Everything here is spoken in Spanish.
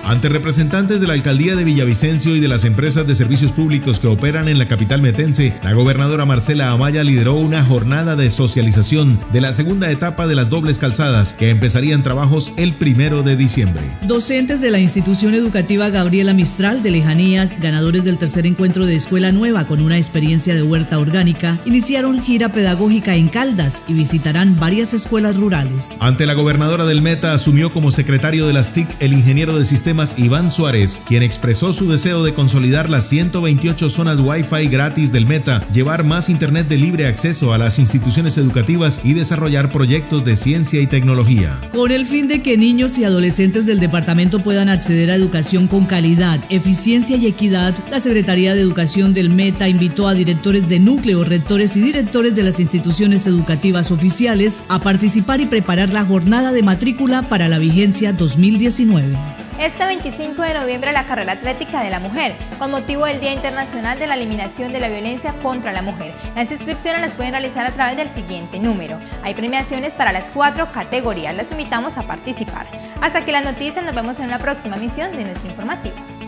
Ante representantes de la alcaldía de Villavicencio y de las empresas de servicios públicos que operan en la capital metense, la gobernadora Marcela Amaya lideró una jornada de socialización de la segunda etapa de las dobles calzadas que empezarían trabajos el 1 de diciembre. Docentes de la institución educativa Gabriela Mistral de Lejanías, ganadores del tercer encuentro de Escuela Nueva con una experiencia de huerta orgánica, iniciaron gira pedagógica en Caldas y visitarán varias escuelas rurales. Ante la gobernadora del Meta asumió como secretario de las TIC el ingeniero de sistemas Iván Suárez, quien expresó su deseo de consolidar las 128 zonas Wi-Fi gratis del Meta, llevar más internet de libre acceso a las instituciones educativas y desarrollar proyectos de ciencia y tecnología. Con el fin de que niños y adolescentes del departamento puedan acceder a educación con calidad, eficiencia y equidad, la Secretaría de Educación del Meta invitó a directores de núcleo, rectores y directores de las instituciones educativas oficiales a participar y preparar la jornada de matrícula para la vigencia 2019. Este 25 de noviembre la carrera atlética de la mujer, con motivo del Día Internacional de la Eliminación de la Violencia contra la Mujer. Las inscripciones las pueden realizar a través del siguiente número. Hay premiaciones para las 4 categorías, las invitamos a participar. Hasta aquí las noticias, nos vemos en una próxima emisión de nuestro informativo.